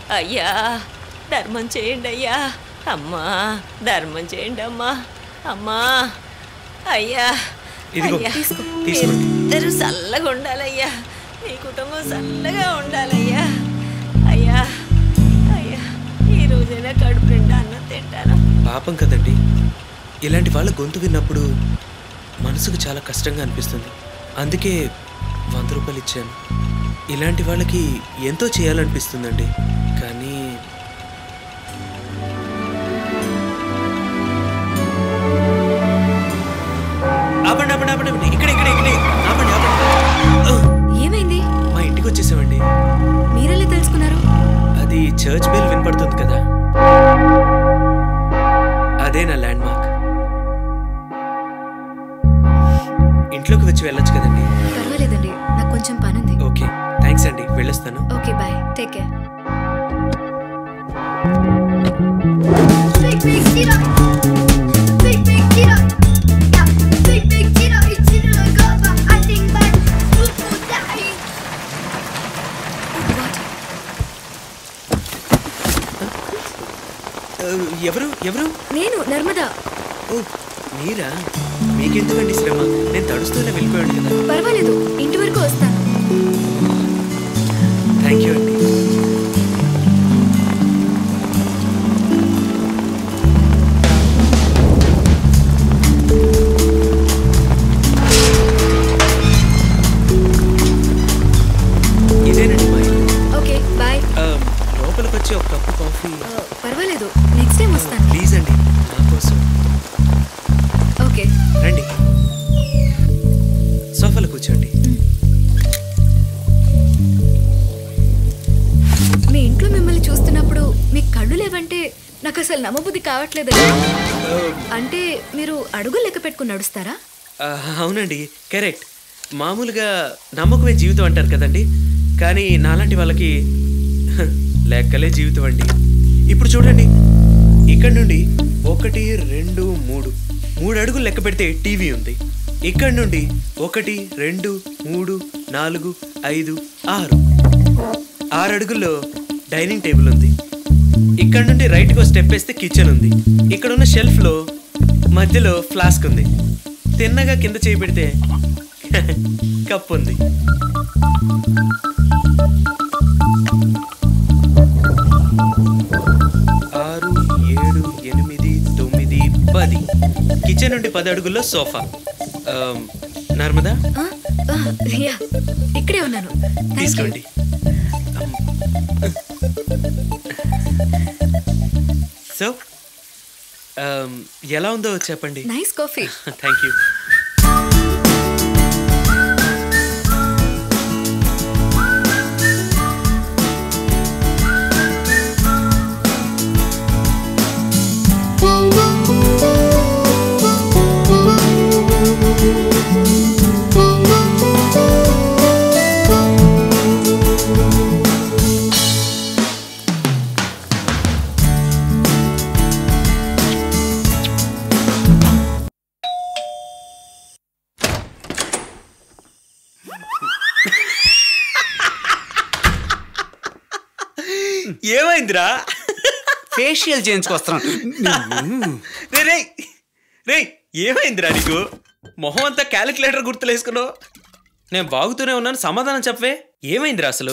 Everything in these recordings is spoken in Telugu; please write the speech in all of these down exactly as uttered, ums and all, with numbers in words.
అయ్యా ధర్మం చేయండి అయ్యా. అమ్మా ధర్మం చేయండి అమ్మా. అమ్మా అయ్యా ఇద్దరు చల్లగా ఉండాలయ్యా. మీ కుటుంబం చల్లగా ఉండాలయ్యా. అయ్యా అయ్యా ఈ రోజైనా కడుపు నిండా అన్నం తింటాను. పాపం కదండి, ఇలాంటి వాళ్ళ గొంతు విన్నప్పుడు మనసుకు చాలా కష్టంగా అనిపిస్తుంది. అందుకే వంద రూపాయలు ఇచ్చాను. ఇలాంటి వాళ్ళకి ఎంతో చేయాలనిపిస్తుందండి. కానీ ఆపండి ఆపండి ఆపండి ఇక్కడ ఇక్కడ ఇక్కడ ఆపండి ఆపండి. ఏమైంది? మా ఇంటికి వచ్చేసామండి. మీరెలా తెలుసుకున్నారు? అది చర్చ్ బెల్ వినపడుతుంది కదా, అదే నా ల్యాండ్ మార్క్. ఇంట్లోకి వచ్చి వెళ్ళొచ్చు కదండి. పర్వాలేదండి, నాకు కొంచెం పని ఉంది. ఓకే థ్యాంక్స్ అండి, వెళ్ళొస్తాను. Okay bye, take care. ఎవరు ఎవరు? నేను నర్మదా. ఓ మీరా? మీకెందుకండి శ్రమ, నేను తడుస్తూనే వెళ్ళిపోయాను కదా. పర్వాలేదు, ఇంటి వరకు వస్తాను. థ్యాంక్ యూ అండి. ఇదేనండి మా ఇల్లు. Okay bye. లోపలికి వచ్చి ఒక కప్పు కాఫీ. పర్వాలేదు, నెక్స్ట్ టైం వస్తాను. ప్లీజ్ అండి, నా కోసం. ఓకే రండి, సోఫాలో కూర్చోండి. మీ ఇంట్లో మిమ్మల్ని చూస్తున్నప్పుడు మీకు కళ్ళు లేవంటే నాకు అసలు నమ్మబుద్ధి కావట్లేదు. అంటే మీరు అడుగులు లెక్క పెట్టుకుని నడుస్తారా? అవునండి, కరెక్ట్. మామూలుగా నమ్మకమే జీవితం అంటారు కదండి, కానీ నాలాంటి వాళ్ళకి లెక్కలే జీవితం అండి. ఇప్పుడు చూడండి, ఇక్కడ నుండి ఒకటి రెండు మూడు మూడు అడుగులు లెక్క పెడితే టీవీ ఉంది. ఇక్కడ నుండి ఒకటి రెండు మూడు నాలుగు ఐదు ఆరు ఆరు అడుగుల్లో డైనింగ్ టేబుల్ ఉంది. ఇక్కడ నుండి రైట్గా స్టెప్ వేస్తే కిచెన్ ఉంది. ఇక్కడ ఉన్న షెల్ఫ్లో మధ్యలో ఫ్లాస్క్ ఉంది. తిన్నగా కింద చేయి పెడితే కప్ ఉంది. ఆరు ఏడు ఎనిమిది తొమ్మిది పది కిచెన్ నుండి పది అడుగుల్లో సోఫా. నర్మదా ఇక్కడే ఉన్నాను, తీసుకోండి. సో ఎలా ఉందో చెప్పండి. Nice coffee. Thank you. ఏమైందిరా? ఫేషియల్ చేయించుకొస్తాను. రే రే ఏమైందిరా నీకు? మొహం అంతా క్యాలిక్యులేటర్ గుర్తులేసుకున్నావు. నేను బాగుతూనే ఉన్నాను, సమాధానం చెప్పవే. ఏమైందిరా అసలు?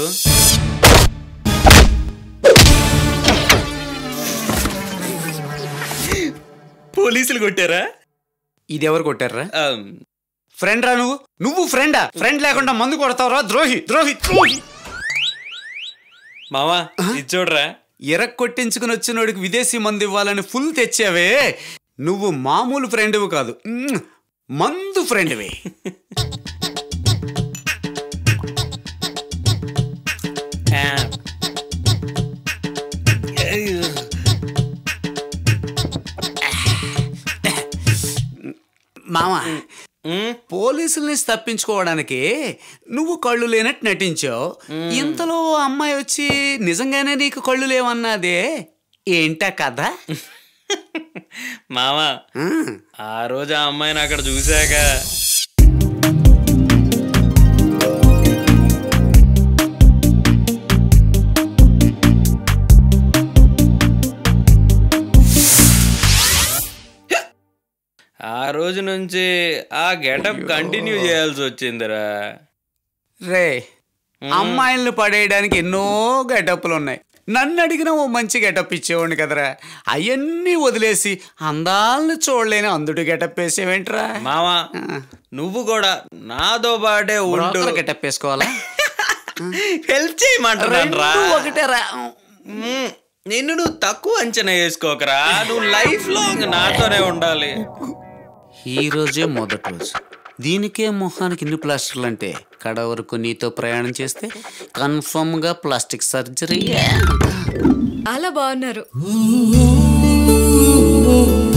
పోలీసులు కొట్టారా? ఇది ఎవరు కొట్టారా? ఫ్రెండ్ రా నువ్వు. నువ్వు ఫ్రెండా? ఫ్రెండ్ లేకుండా మందు కొడతావురా, ద్రోహి ద్రోహి ద్రోహి. మావా ఇది చూడరా, ఎరక్ కొట్టించుకుని వచ్చినోడికి విదేశీ మందు ఇవ్వాలని ఫుల్ తెచ్చావే. నువ్వు మామూలు ఫ్రెండ్వి కాదు, మందు ఫ్రెండ్వి. మామా, పోలీసుల్ని తప్పించుకోవడానికి నువ్వు కళ్ళు లేనట్టు నటించావు. ఇంతలో అమ్మాయి వచ్చి నిజంగానే నీకు కళ్ళు లేవన్నదే ఏంటా కథ? మామా ఆ రోజు ఆ అమ్మాయిని అక్కడ చూశాక రోజు నుంచి ఆ గెటప్ కంటిన్యూ చేయాల్సి వచ్చిందిరా. రే అమ్మాయిల్ని పడేయడానికి ఎన్నో గెటప్లు ఉన్నాయి. నన్ను అడిగిన ఓ మంచి గెటప్ ఇచ్చేవాడిని కదరా. అవన్నీ వదిలేసి అందాలను చూడలేని అందుడు గెటప్ వేసేవేంట్రా? మావా నువ్వు కూడా నాతో పాటే ఉంటూ గెటప్ వేసుకోవాలా? హెల్ప్ చేయమంటారా? ఒకటేరా. నిన్ను నువ్వు తక్కువ అంచనా వేసుకోకరా. నువ్వు లైఫ్ లాంగ్ నాతోనే ఉండాలి. ఈ రోజే మొదటి రోజు, దీనికే మొహానికి ఇన్ని ప్లాస్టర్లు అంటే కడ వరకు నీతో ప్రయాణం చేస్తే కన్ఫర్మ్ గా ప్లాస్టిక్ సర్జరీ. అలా బాగున్నారు.